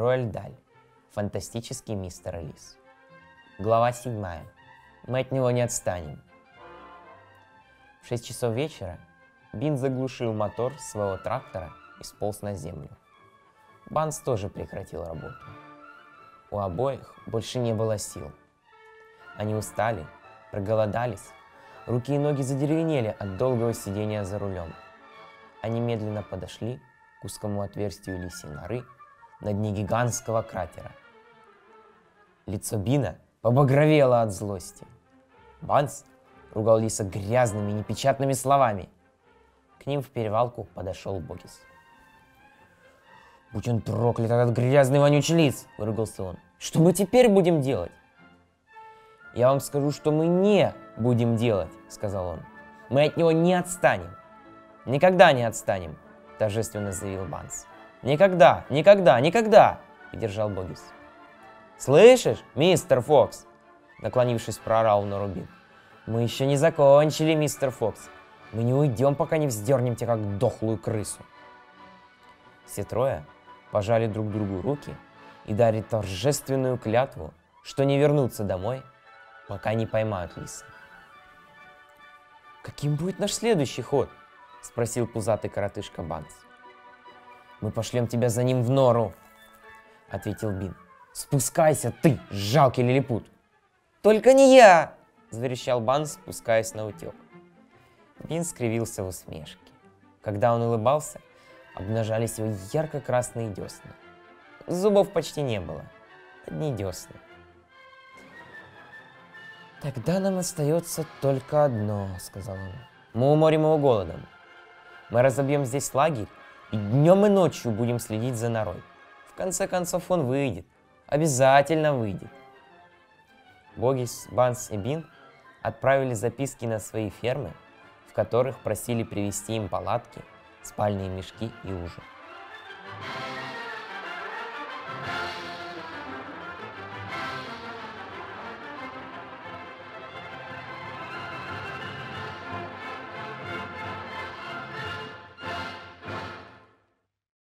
Роальд Даль. Фантастический мистер Лис. Глава 7. Мы от него не отстанем. В 6 часов вечера Бин заглушил мотор своего трактора и сполз на землю. Банс тоже прекратил работу. У обоих больше не было сил. Они устали, проголодались, руки и ноги задеревенели от долгого сидения за рулем. Они медленно подошли к узкому отверстию лисьей норы на дне гигантского кратера. Лицо Бина побагровело от злости. Банс ругал лиса грязными непечатными словами. К ним в перевалку подошел Богис. «Будь он проклят, этот грязный вонючий лис!» — выругался он. «Что мы теперь будем делать?» «Я вам скажу, что мы не будем делать», — сказал он. «Мы от него не отстанем. Никогда не отстанем», — торжественно заявил Банс. «Никогда, никогда, никогда!» — и держал Богис. «Слышишь, мистер Фокс?» — наклонившись, проорал на Рубин. «Мы еще не закончили, мистер Фокс. Мы не уйдем, пока не вздернем тебя, как дохлую крысу». Все трое пожали друг другу руки и дали торжественную клятву, что не вернутся домой, пока не поймают лиса. «Каким будет наш следующий ход?» — спросил пузатый коротышка Банс. «Мы пошлем тебя за ним в нору», — ответил Бин. «Спускайся ты, жалкий лилипут!» «Только не я!» — заверещал Банс, спускаясь на утек. Бин скривился в усмешке. Когда он улыбался, обнажались его ярко-красные десны. Зубов почти не было, одни десны. «Тогда нам остается только одно», — сказал он. «Мы уморим его голодом. Мы разобьем здесь лагерь и днем и ночью будем следить за норой. В конце концов он выйдет, обязательно выйдет». Богис, Банс и Бин отправили записки на свои фермы, в которых просили привезти им палатки, спальные мешки и ужин.